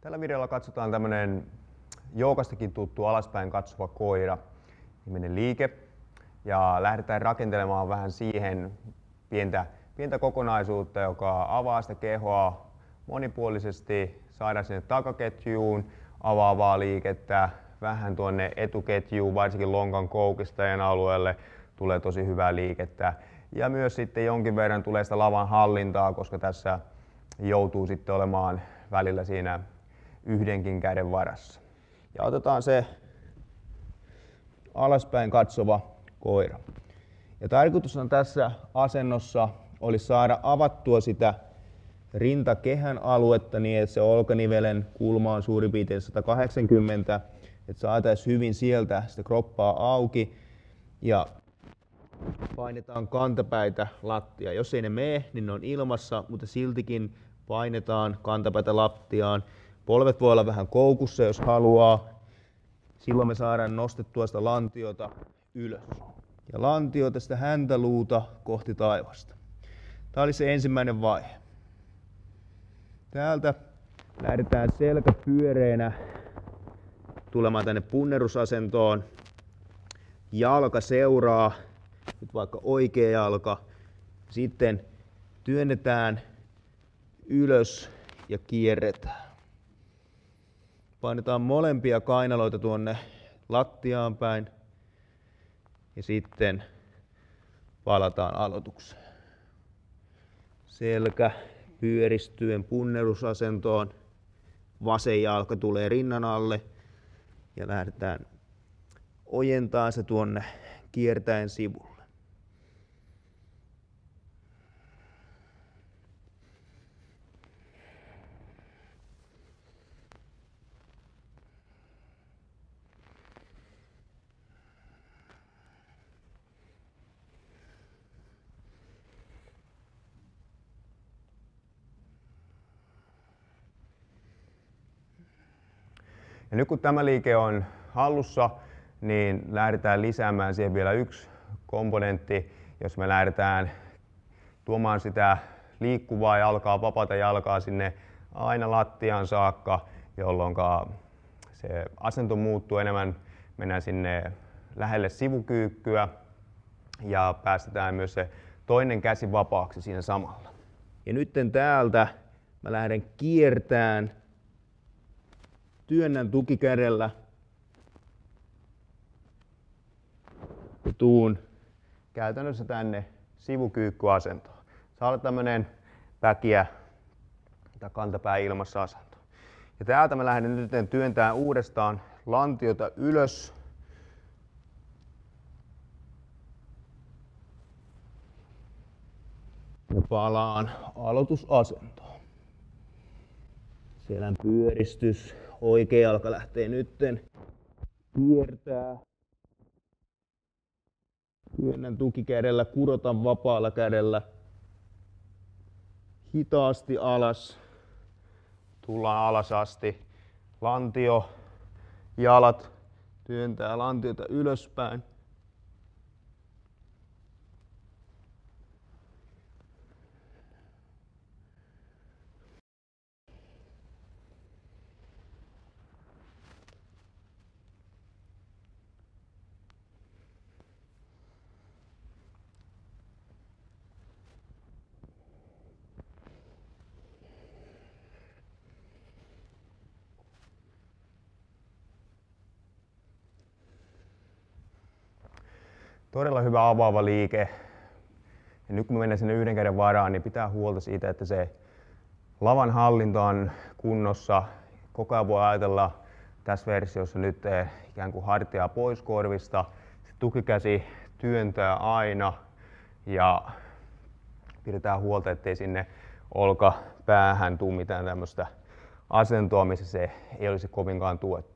Tällä videolla katsotaan tämmönen joogastakin tuttu alaspäin katsova koira niminen liike. Ja lähdetään rakentelemaan vähän siihen pientä kokonaisuutta, joka avaa sitä kehoa monipuolisesti, saadaan sinne takaketjuun avaavaa liikettä, vähän tuonne etuketjuun, varsinkin lonkan koukistajan alueelle tulee tosi hyvää liikettä. Ja myös sitten jonkin verran tulee sitä lavan hallintaa, koska tässä joutuu sitten olemaan välillä siinä yhdenkin käden varassa. Ja otetaan se alaspäin katsova koira. Ja tarkoitus on tässä asennossa olisi saada avattua sitä rintakehän aluetta niin, että se olkanivelen kulma on suurin piirtein 180, että saataisiin hyvin sieltä sitä kroppaa auki ja painetaan kantapäitä lattia. Jos ei ne mene, niin ne on ilmassa, mutta siltikin painetaan kantapäitä lattiaan. Polvet voi olla vähän koukussa, jos haluaa. Silloin me saadaan nostettua sitä lantiota ylös. Ja lantiota sitä häntäluuta kohti taivasta. Tämä oli se ensimmäinen vaihe. Täältä lähdetään selkä pyöreänä tulemaan tänne punnerusasentoon. Jalka seuraa, nyt vaikka oikea jalka. Sitten työnnetään ylös ja kierretään. Painetaan molempia kainaloita tuonne lattiaan päin ja sitten palataan aloitukseen. Selkä pyöristyen punnerusasentoon, vasen jalka tulee rinnan alle ja lähdetään ojentaa se tuonne kiertäen sivulle. Ja nyt kun tämä liike on hallussa, niin lähdetään lisäämään siihen vielä yksi komponentti, jos me lähdetään tuomaan sitä liikkuvaa jalkaa, vapaata jalkaa sinne aina lattiaan saakka, jolloin se asento muuttuu enemmän, mennään sinne lähelle sivukyykkyä ja päästetään myös se toinen käsi vapaaksi siinä samalla. Ja nyt täältä mä lähden kiertämään, työnnän tukikädellä ja tuun käytännössä tänne sivukyykkyasentoon. Saa olla tämmönen päkiä tai kantapää ilmassa asento. Ja täältä mä lähden nyt työntämään uudestaan lantiota ylös. Ja palaan aloitusasentoon. Selän pyöristys. Oikea jalka lähtee nytten. Kiertää. Työnnän tukikädellä, kurotan vapaalla kädellä. Hitaasti alas. Tullaan alas asti. Lantio, jalat työntää lantiota ylöspäin. Todella hyvä avaava liike. Ja nyt kun me mennään sinne yhden käden varaan, niin pitää huolta siitä, että se lavan hallinta on kunnossa. Koko ajan voi ajatella tässä versiossa nyt ikään kuin hartiaa pois korvista. Se tukikäsi työntää aina ja pidetään huolta, ettei sinne olkapäähän tule mitään tämmöistä asentoa, missä se ei olisi kovinkaan tuettu.